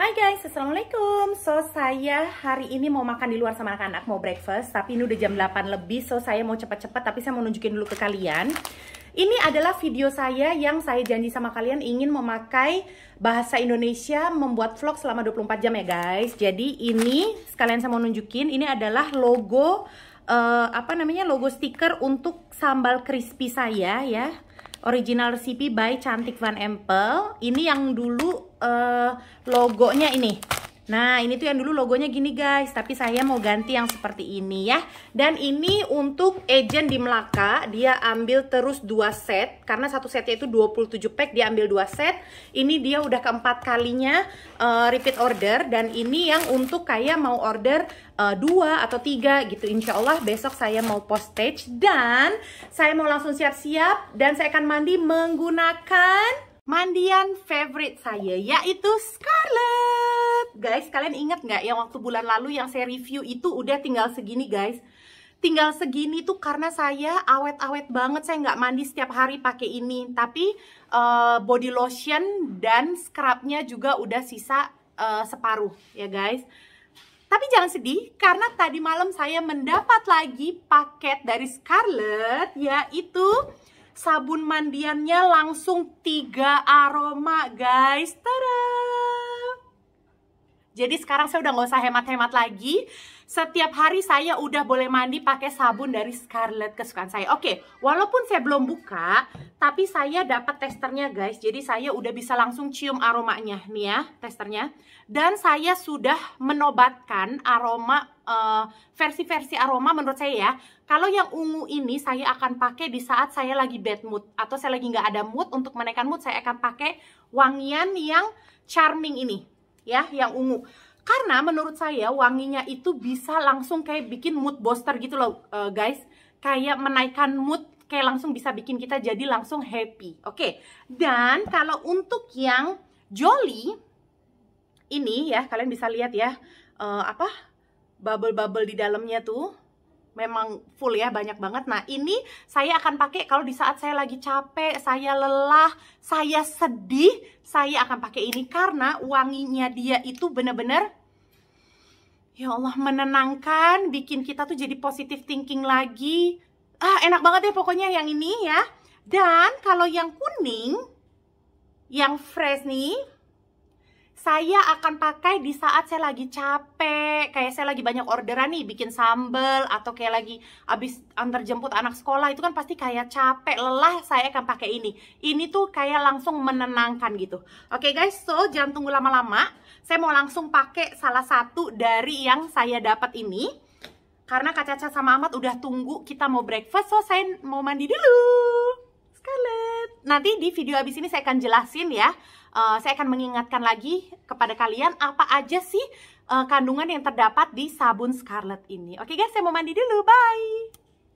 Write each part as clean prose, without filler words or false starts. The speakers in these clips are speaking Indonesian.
Hai guys, assalamualaikum. So saya hari ini mau makan di luar sama anak-anak, mau breakfast. Tapi ini udah jam 8 lebih, so saya mau cepat-cepat. Tapi saya mau nunjukin dulu ke kalian. Ini adalah video saya yang saya janji sama kalian ingin memakai bahasa Indonesia, membuat vlog selama 24 jam ya guys. Jadi ini sekalian saya mau nunjukin, ini adalah logo logo stiker untuk sambal crispy saya ya. Original recipe by Cantik Van Empel. Ini yang dulu logonya ini. Nah, ini tuh yang dulu logonya gini guys. Tapi saya mau ganti yang seperti ini ya. Dan ini untuk agent di Melaka. Dia ambil terus 2 set. Karena satu setnya itu 27 pack. Dia ambil 2 set. Ini dia udah keempat kalinya repeat order. Dan ini yang untuk kayak mau order 2 atau 3 gitu. Insya Allah besok saya mau postage. Dan saya mau langsung siap-siap. Dan saya akan mandi menggunakan mandian favorite saya, yaitu Scarlett. Guys, kalian ingat nggak yang waktu bulan lalu yang saya review itu udah tinggal segini guys. Tinggal segini tuh karena saya awet-awet banget, saya nggak mandi setiap hari pakai ini. Tapi body lotion dan scrubnya juga udah sisa separuh ya guys. Tapi jangan sedih, karena tadi malam saya mendapat lagi paket dari Scarlett, yaitu sabun mandiannya langsung 3 aroma guys. Tada! Jadi sekarang saya udah nggak usah hemat-hemat lagi. Setiap hari saya udah boleh mandi pakai sabun dari Scarlett kesukaan saya. Oke, walaupun saya belum buka, tapi saya dapat testernya guys. Jadi saya udah bisa langsung cium aromanya nih ya, testernya. Dan saya sudah menobatkan aroma, versi-versi aroma menurut saya ya. Kalau yang ungu ini saya akan pakai di saat saya lagi bad mood. Atau saya lagi nggak ada mood, untuk menaikkan mood saya akan pakai wangian yang charming ini. Ya, yang ungu. Karena menurut saya wanginya itu bisa langsung kayak bikin mood booster gitu loh guys. Kayak menaikkan mood, kayak langsung bisa bikin kita jadi langsung happy. Oke. Dan kalau untuk yang Jolly ini ya, kalian bisa lihat ya, bubble-bubble di dalamnya tuh memang full ya, banyak banget. Nah, ini saya akan pakai kalau di saat saya lagi capek, saya lelah, saya sedih, saya akan pakai ini karena wanginya dia itu bener-bener, ya Allah, menenangkan, bikin kita tuh jadi positive thinking lagi. Enak banget ya pokoknya yang ini ya. Dan kalau yang kuning, yang fresh nih, saya akan pakai di saat saya lagi capek, kayak saya lagi banyak orderan nih, bikin sambal, atau kayak lagi abis antar jemput anak sekolah, itu kan pasti kayak capek, lelah, saya akan pakai ini. Ini tuh kayak langsung menenangkan gitu. Oke guys, so jangan tunggu lama-lama, saya mau langsung pakai salah satu dari yang saya dapat ini. Karena Kak Caca sama Ahmad udah tunggu, kita mau breakfast, so saya mau mandi dulu. Scarlett. Nanti di video abis ini saya akan jelasin ya. Saya akan mengingatkan lagi kepada kalian apa aja sih kandungan yang terdapat di sabun Scarlett ini. Oke guys, saya mau mandi dulu, bye.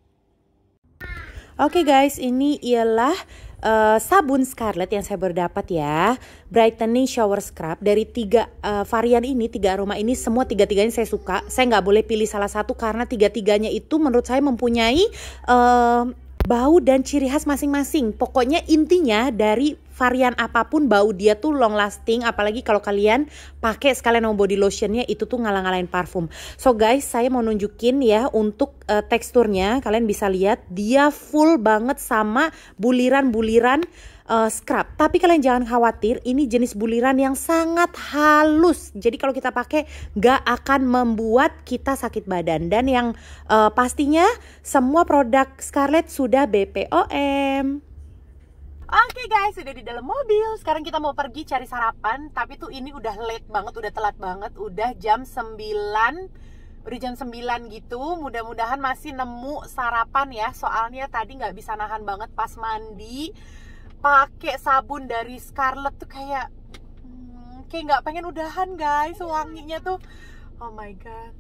Oke guys, ini ialah sabun Scarlett yang saya baru dapat ya. Brightening Shower Scrub dari 3 varian ini, 3 aroma ini, semua 3-3-nya saya suka. Saya nggak boleh pilih salah satu karena 3-3-nya itu menurut saya mempunyai bau dan ciri khas masing-masing. Pokoknya intinya dari varian apapun bau dia tuh long lasting. Apalagi kalau kalian pakai sekalian sama body lotionnya, itu tuh ngalah-ngalahin parfum. So guys, saya mau nunjukin ya untuk teksturnya. Kalian bisa lihat dia full banget sama buliran-buliran scrub. Tapi kalian jangan khawatir, ini jenis buliran yang sangat halus. Jadi kalau kita pakai gak akan membuat kita sakit badan. Dan yang pastinya semua produk Scarlett sudah BPOM. Oke guys, sudah di dalam mobil. Sekarang kita mau pergi cari sarapan. Tapi tuh ini udah late banget, udah telat banget. Udah jam 9. Udah jam 9 gitu. Mudah-mudahan masih nemu sarapan ya. Soalnya tadi nggak bisa nahan banget pas mandi. Pakai sabun dari Scarlett tuh kayak nggak pengen udahan guys. Wanginya tuh, oh my god.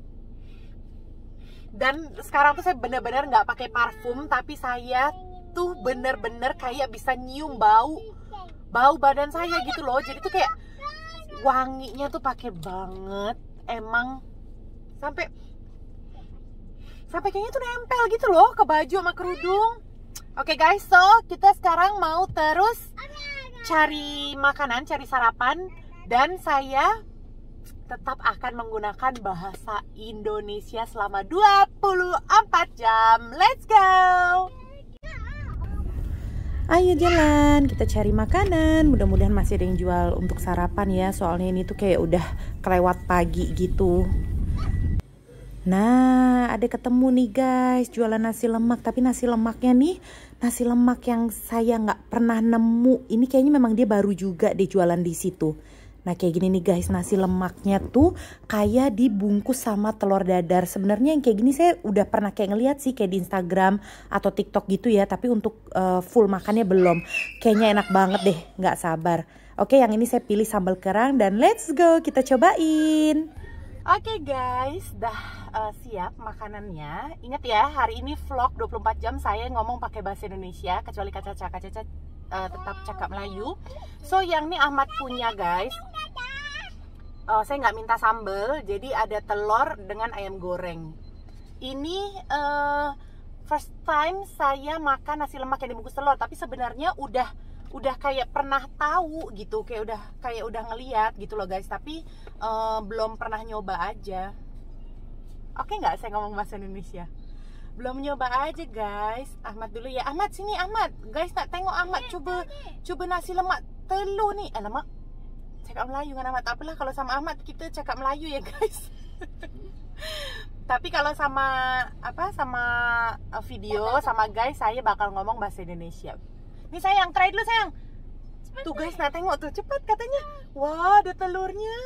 Dan sekarang tuh saya bener-bener nggak pakai parfum, tapi saya tuh bener-bener kayak bisa nyium bau badan saya gitu loh. Jadi tuh kayak wanginya tuh pakai banget, emang sampai kayaknya tuh nempel gitu loh ke baju sama kerudung. Oke guys, so kita sekarang mau terus cari makanan, cari sarapan. Dan saya tetap akan menggunakan bahasa Indonesia selama 24 jam. Let's go! Ayo jalan, kita cari makanan. Mudah-mudahan masih ada yang jual untuk sarapan ya. Soalnya ini tuh kayak udah kelewat pagi gitu. Nah, ada ketemu nih guys, jualan nasi lemak. Tapi nasi lemaknya nih, nasi lemak yang saya nggak pernah nemu. Ini kayaknya memang dia baru juga deh jualan di situ. Nah kayak gini nih guys, nasi lemaknya tuh kayak dibungkus sama telur dadar. Sebenarnya yang kayak gini saya udah pernah kayak ngeliat sih kayak di Instagram atau TikTok gitu ya. Tapi untuk full makannya belum. Kayaknya enak banget deh, nggak sabar. Oke, yang ini saya pilih sambal kerang dan let's go, kita cobain. Oke guys, dah siap makanannya. Ingat ya, hari ini vlog 24 jam saya ngomong pakai bahasa Indonesia. Kecuali Kak Caca tetap cakap Melayu. So yang ini Ahmad punya guys. Saya nggak minta sambal, jadi ada telur dengan ayam goreng. Ini first time saya makan nasi lemak yang dibungkus telur, tapi sebenarnya udah kayak pernah tahu gitu, kayak udah ngeliat gitu loh guys, tapi belum pernah nyoba aja. Oke nggak saya ngomong bahasa Indonesia? Belum nyoba aja guys. Ahmad dulu ya. Ahmad sini Ahmad. Guys tak tengok Ahmad coba nasi lemak telur nih. Alamak. Cakap Melayu kan Ahmad. Apalah kalau sama Ahmad kita cakap Melayu ya guys. Tapi kalau sama video sama guys saya bakal ngomong bahasa Indonesia. Nih sayang, try dulu sayang. Tuh guys, nah tengok tuh cepat katanya. Wah, ada telurnya.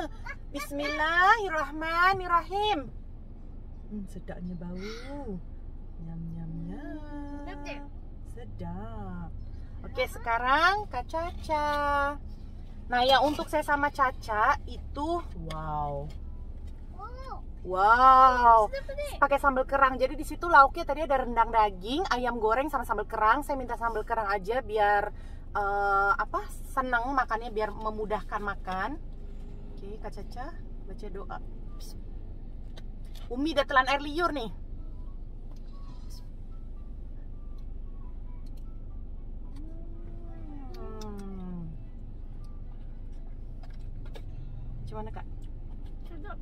Bismillahirrahmanirrahim. Sedapnya bau. Nyam nyam nyam. Sedap. Oke, sekarang Kak Caca. Nah, yang untuk saya sama Caca itu wow. Pakai sambal kerang. Jadi di situ lauknya tadi ada rendang daging, ayam goreng sama sambal kerang. Saya minta sambal kerang aja biar seneng makannya, biar memudahkan makan. Oke, Kak Caca baca doa. Umi udah telan air liur nih. Gimana Kak? Sedap.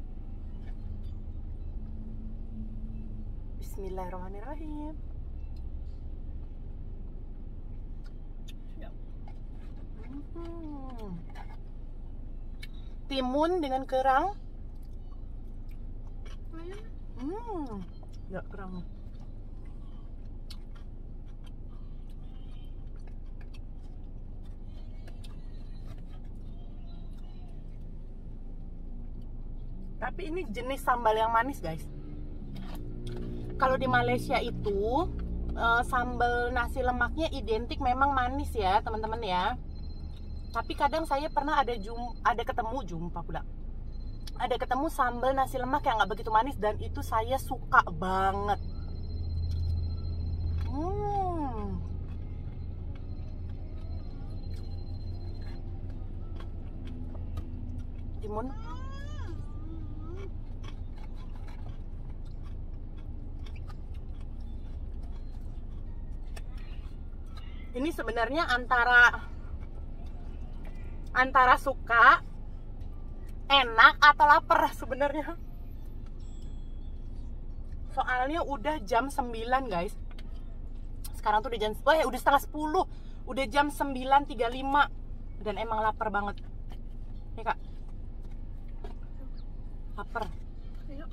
Bismillahirrahmanirrahim. Timun dengan kerang. Enggak kerang. Tapi ini jenis sambal yang manis guys. Kalau di Malaysia itu sambal nasi lemaknya identik memang manis ya teman-teman ya. Tapi kadang saya pernah ada ketemu sambal nasi lemak yang nggak begitu manis dan itu saya suka banget. Timun. Ini sebenarnya antara suka, enak atau lapar sebenarnya. Soalnya udah jam 9 guys. Sekarang tuh udah udah setengah 10. Udah jam 9.35 dan emang lapar banget. Ya Kak? Lapar. Ayo.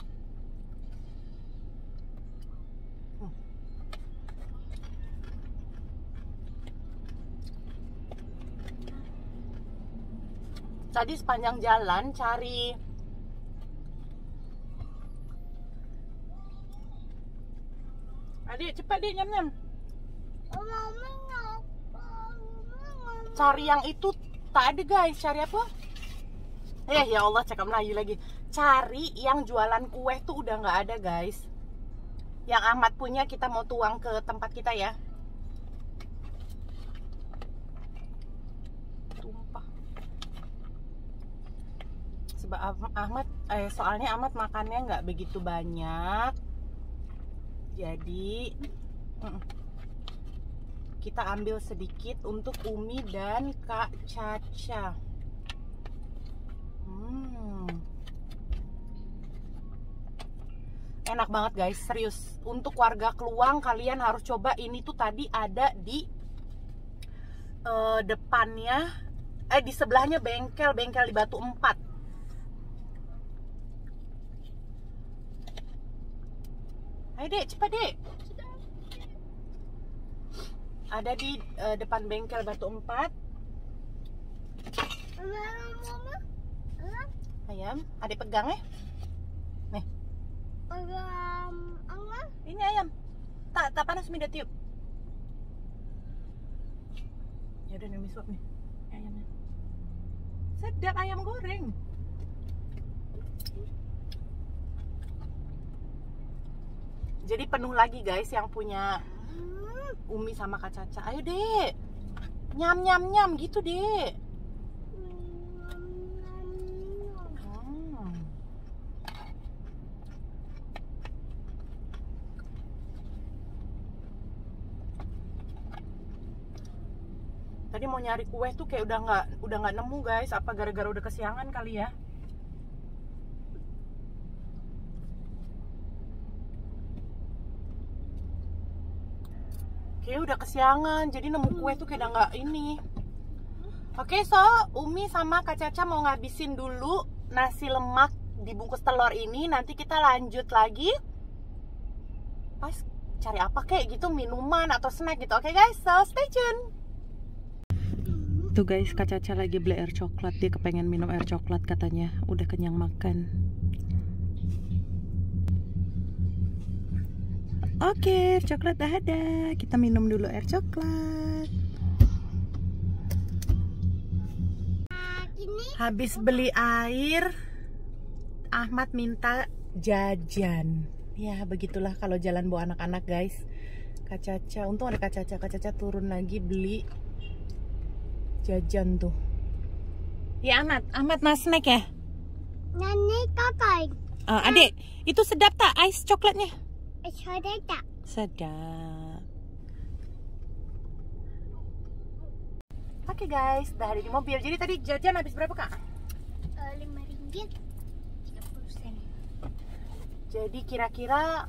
Tadi sepanjang jalan cari Adik cepat deh nyam-nyam. Cari yang itu tak ada guys. Cari apa? Ya Allah cakap Melayu lagi. Cari yang jualan kue tuh udah nggak ada guys. Yang Ahmad punya kita mau tuang ke tempat kita ya. Soalnya Ahmad makannya nggak begitu banyak, jadi kita ambil sedikit untuk Umi dan Kak Caca. Enak banget guys, serius. Untuk warga Kluang kalian harus coba. Ini tuh tadi ada di depannya, di sebelahnya bengkel di Batu 4. Ayo dek, cepat dek. Ada di depan bengkel Batu 4. Ayam, adik pegang ya. Nih. Ini ayam. Tak panas minta tiup. Ya udah nih suap nih ayamnya. Sedap ayam goreng. Jadi penuh lagi guys yang punya Umi sama Kak Caca. Ayo dek, nyam nyam nyam gitu dek. Tadi mau nyari kue tuh kayak udah nggak nemu guys. Apa gara-gara udah kesiangan kali ya? Kayak udah kesiangan, jadi nemu kue tuh kayak udah nggak ini. Oke, so Umi sama Kak Caca mau ngabisin dulu nasi lemak dibungkus telur ini. Nanti kita lanjut lagi. Pas cari apa kayak gitu, minuman atau snack gitu. Oke guys, so stay tune. Tuh guys, Kak Caca lagi beli air coklat. Dia kepengen minum air coklat katanya. Udah kenyang makan. Oke, air coklat dah ada. Kita minum dulu air coklat. Habis beli air, Ahmad minta jajan. Ya, begitulah kalau jalan bawa anak-anak guys. Kak Caca, untung ada Kak Caca. Kak Caca turun lagi beli jajan tuh. Ya Ahmad mau snack ya? Nani kakak. Adik, itu sedap tak ice coklatnya? Sedap. Sedap. Oke guys, udah ada di mobil. Jadi tadi jajan habis berapa kak? RM5 30 sen. Jadi kira-kira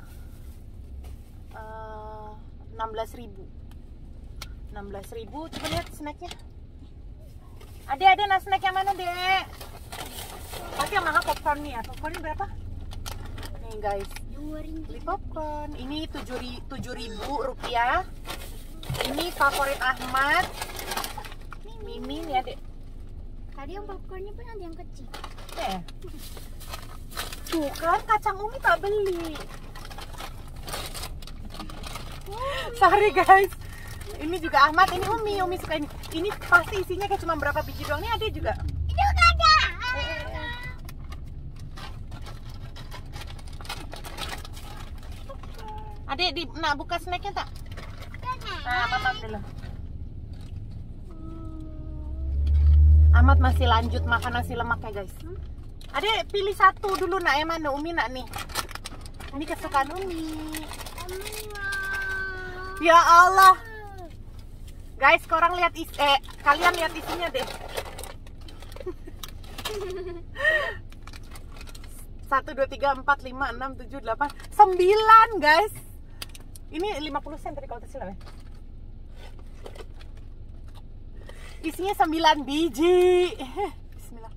16.000. 16.000. Coba lihat snacknya. Ada snack yang mana dek? Pasti yang mahal popcorn nih ya. Popcornnya berapa? Nih guys, beli popcorn. Ini 7.000 rupiah. Ini favorit Ahmad. Mimi nih adek. Tadi yang popcornnya pun ada yang kecil. Tuh kan kacang Umi tak beli. Sorry guys. Ini juga Ahmad, ini Umi suka ini. Ini pasti isinya kayak cuma berapa biji doang. Ini adek juga. Itu ada. Adek nak buka snacknya tak? Nah, papa dulu. Ahmad masih lanjut makan nasi lemak ya guys. Adek pilih satu dulu nak, yang mana Umi nak nih? Ini kesukaan Umi. Ya Allah. Guys, kalian lihat isinya deh. 1, 2, 3, 4, 5, 6, 7, 8, 9 guys. Ini 50 sen tadi kalau tersilap ya. Isinya 9 biji. Bismillah.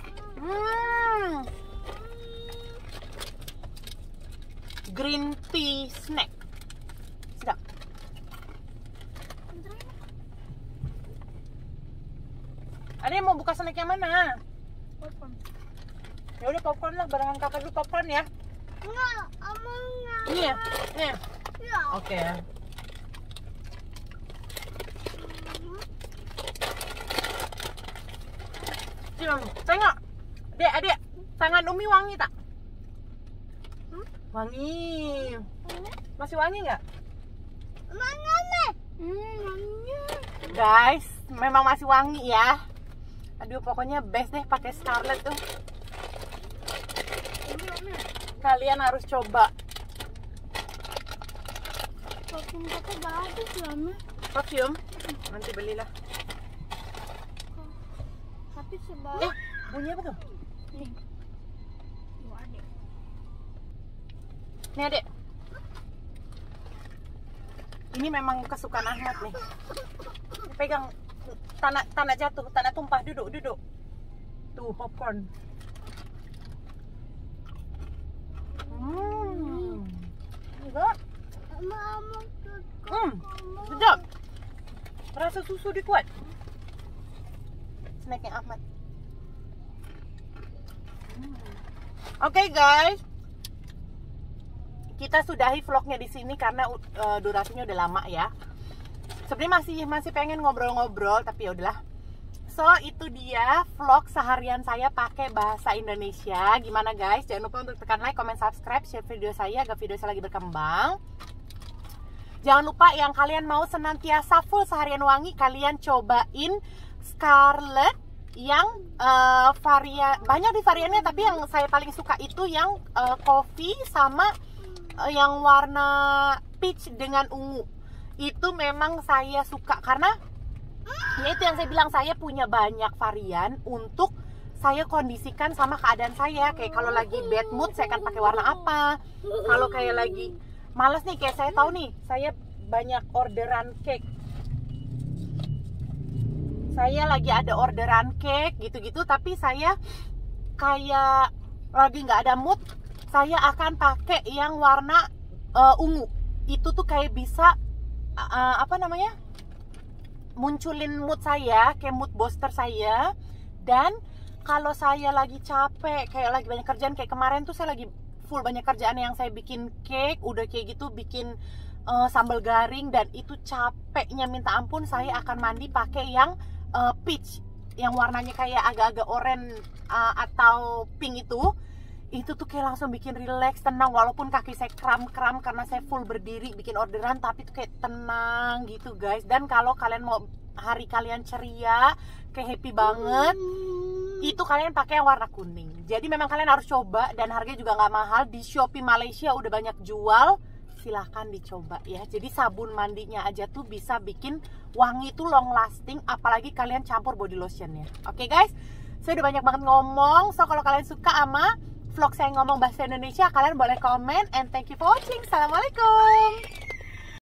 Green tea snack. Sedap. Ada yang mau buka snack yang mana? Popcorn. Ya udah popcorn lah, barengan kakak dulu popcorn ya. Enggak, enggak. Ini ya? Nih. Ya. Oke. Cium, tengok. Adik, tangan Umi wangi tak? Wangi. Masih wangi nggak? Mana nih? Wanginya. Guys, memang masih wangi ya. Aduh, pokoknya best deh pakai Scarlett tuh. Kalian harus coba. Parfum kakak bagus ya, Ma. Parfum? Nanti belilah. Tapi sebab Bunyi apa tuh? nih. Gua ada. Nih adek, ini memang kesukaan Ahmad nih. Pegang, tanah jatuh, tanah tumpah. Duduk. Tuh popcorn. Enggak. Sedap. Rasa susu dikuat. Snacknya Ahmad. Oke guys, kita sudahi vlognya di sini karena durasinya udah lama ya. Sebenarnya masih pengen ngobrol-ngobrol, tapi ya udahlah. So itu dia vlog seharian saya pakai bahasa Indonesia. Gimana guys? Jangan lupa untuk tekan like, comment, subscribe, share video saya agar video saya lagi berkembang. Jangan lupa yang kalian mau senantiasa full seharian wangi, kalian cobain Scarlett yang banyak di variannya, tapi yang saya paling suka itu yang coffee sama yang warna peach dengan ungu. Itu memang saya suka karena ya itu yang saya bilang, saya punya banyak varian untuk saya kondisikan sama keadaan saya. Kayak kalau lagi bad mood saya akan pakai warna apa, kalau kayak lagi males nih, kayak saya tahu nih saya banyak orderan cake, saya lagi ada orderan cake gitu-gitu, tapi saya kayak lagi nggak ada mood, saya akan pakai yang warna ungu. Itu tuh kayak bisa munculin mood saya, kayak mood booster saya. Dan kalau saya lagi capek, kayak lagi banyak kerjaan, kayak kemarin tuh saya lagi full banyak kerjaan yang saya bikin cake, udah kayak gitu bikin sambal garing, dan itu capeknya minta ampun, saya akan mandi pakai yang peach, yang warnanya kayak agak-agak oranye atau pink itu tuh kayak langsung bikin relax, tenang. Walaupun kaki saya kram-kram karena saya full berdiri bikin orderan, tapi tuh kayak tenang gitu guys. Dan kalau kalian mau hari kalian ceria, kayak happy banget, itu kalian pakai yang warna kuning. Jadi memang kalian harus coba, dan harganya juga nggak mahal. Di Shopee Malaysia udah banyak jual, silahkan dicoba ya. Jadi sabun mandinya aja tuh bisa bikin wangi tuh long lasting, apalagi kalian campur body lotionnya. Oke guys, saya udah banyak banget ngomong. So kalau kalian suka sama vlog saya ngomong bahasa Indonesia, kalian boleh komen. And thank you for watching. Assalamualaikum.